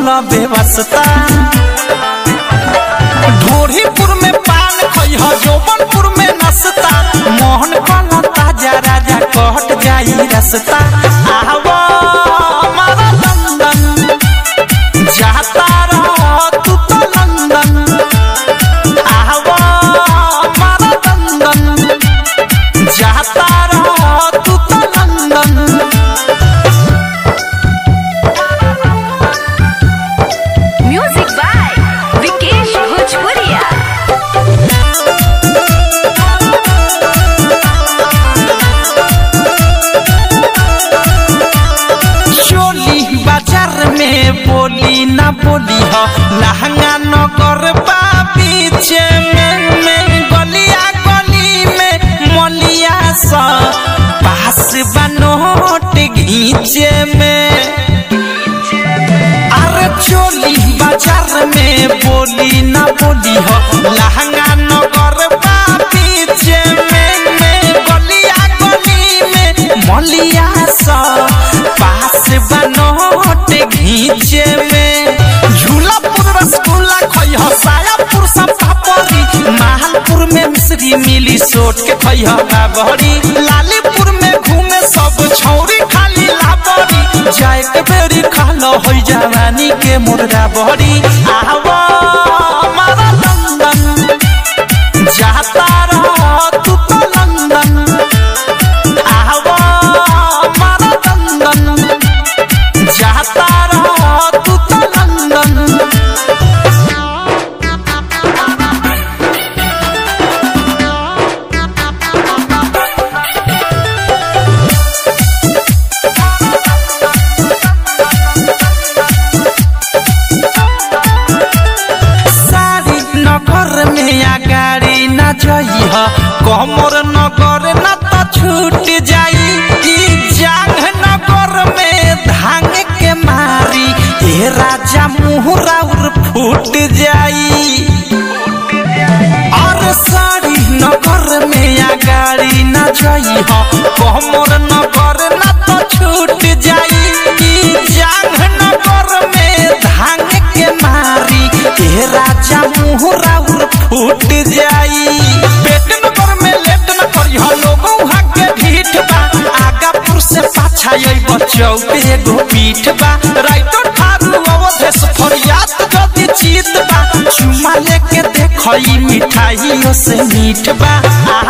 बेवस्ता। ढोरीपुर में पान खइह जौबनपुर में नसता। मोहन कला ताजा राजा कट जाई रसता। आवा हमारा लंदन जाता रह तू तो लंदन। आवा हमारा लंदन जाता रह तू तो लंदन। बोली ना बोली हो लहंगा नगर पीछे में गलिया गली में मलिया सा पास बनोट घींचे में। अरे चोली बाजार में बोली ना बोली हो लहंगा नगर पीछे में गलिया गली में मलिया सा पास बनोट घींचे में। झूलापुर रसगुल्ला खइह सायापुर सब पापड़ी। महलपुर में मिश्री मिली सोट के खइह बाबरी। लालीपुर में घूमे सब छौरी खाली लाबरी। जाए के बेरी खालो हो जवानी के मुर्गा बहरी। आवा हमारा लंदन जाता रह तू तो लंदन। आवा हमारा लंदन जाता रह तू तो लंदन। सारी नगर में गाड़ी न जइह कमर नगर न तो छूट जाई। जांग नगर में धांग के मारी ए राजा मुहरा फूट जाई। और साड़ी नगर में गाड़ी न जइह कमर नगर न तो छूट जाई। जांग नगर में धांग के मारी ए राजा मुहरा फूट जाई। पेट नगर में लेट न करिह लोगों के ढीठ बा। आगापुर से पाछा अइब चौक एगो पीठ बा। राइतो ठारू अवधेश फरियाद जदी चीत बा। चुमा लेके देखई मिठाइयों से मीठ बा।